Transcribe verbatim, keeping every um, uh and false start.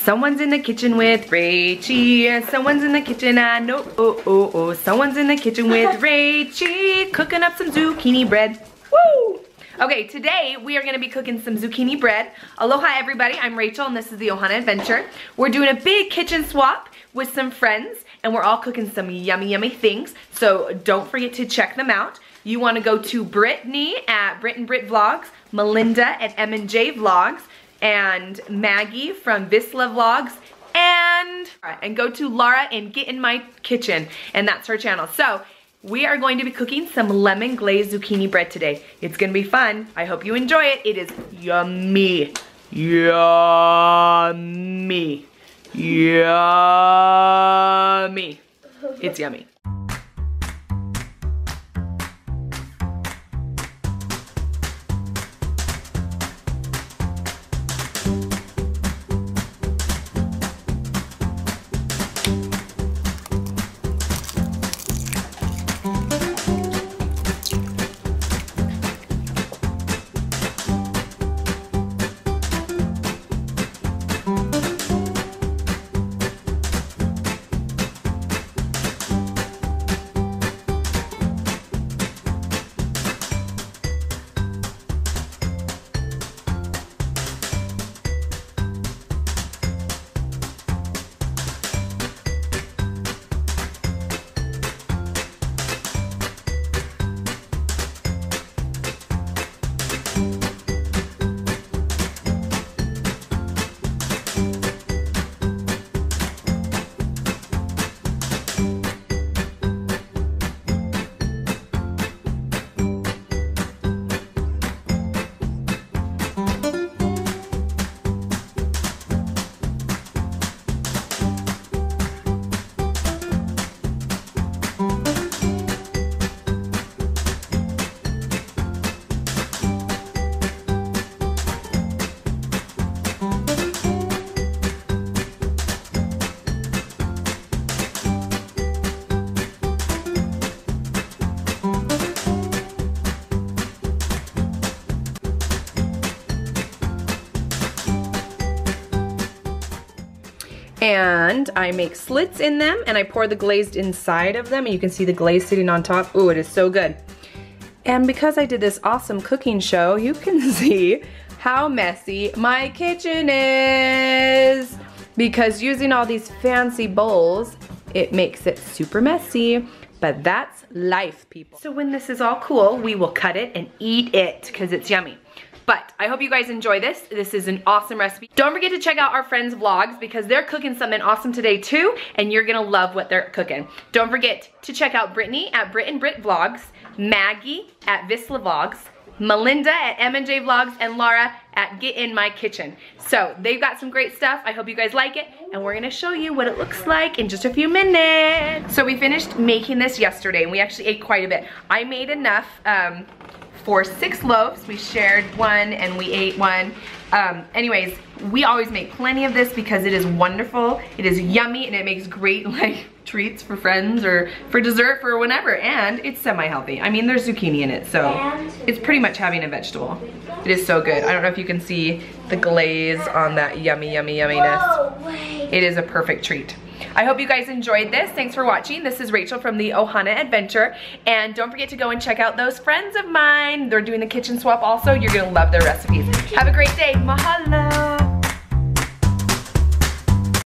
Someone's in the kitchen with Rachie. Someone's in the kitchen, I know. Oh, oh, oh. Someone's in the kitchen with Rachie, cooking up some zucchini bread. Woo! Okay, today we are gonna be cooking some zucchini bread. Aloha everybody, I'm Rachel and this is the Ohana Adventure. We're doing a big kitchen swap with some friends and we're all cooking some yummy, yummy things. So don't forget to check them out. You wanna go to Brittany at Brit and Brit Vlogs, Melinda at M and J Vlogs, and Maggie from Visla Vlogs, and, and go to Laura and Get in My Kitchen, and that's her channel. So we are going to be cooking some lemon glazed zucchini bread today. It's gonna be fun. I hope you enjoy it. It is yummy, yummy, yummy. It's yummy. And I make slits in them and I pour the glazed inside of them and you can see the glaze sitting on top. Ooh, it is so good. And because I did this awesome cooking show, you can see how messy my kitchen is. Because using all these fancy bowls, it makes it super messy. But that's life, people. So when this is all cool, we will cut it and eat it because it's yummy. But I hope you guys enjoy this. This is an awesome recipe. Don't forget to check out our friends' vlogs because they're cooking something awesome today too, and you're gonna love what they're cooking. Don't forget to check out Brittany at Brit and Brit Vlogs, Maggie at Visla Vlogs, Melinda at M and J Vlogs, and Laura at Get in My Kitchen. So they've got some great stuff. I hope you guys like it, and we're gonna show you what it looks like in just a few minutes. So we finished making this yesterday, and we actually ate quite a bit. I made enough um, for six loaves. We shared one and we ate one. Um, anyways, we always make plenty of this because it is wonderful. It is yummy and it makes great like treats for friends or for dessert for whenever, and it's semi-healthy. I mean, there's zucchini in it, so it's pretty much having a vegetable. It is so good. I don't know if you can see the glaze on that yummy, yummy, yumminess. It is a perfect treat. I hope you guys enjoyed this. Thanks for watching. This is Rachel from the Ohana Adventure. And don't forget to go and check out those friends of mine. They're doing the kitchen swap also. You're gonna love their recipes. Have a great day. Mahalo.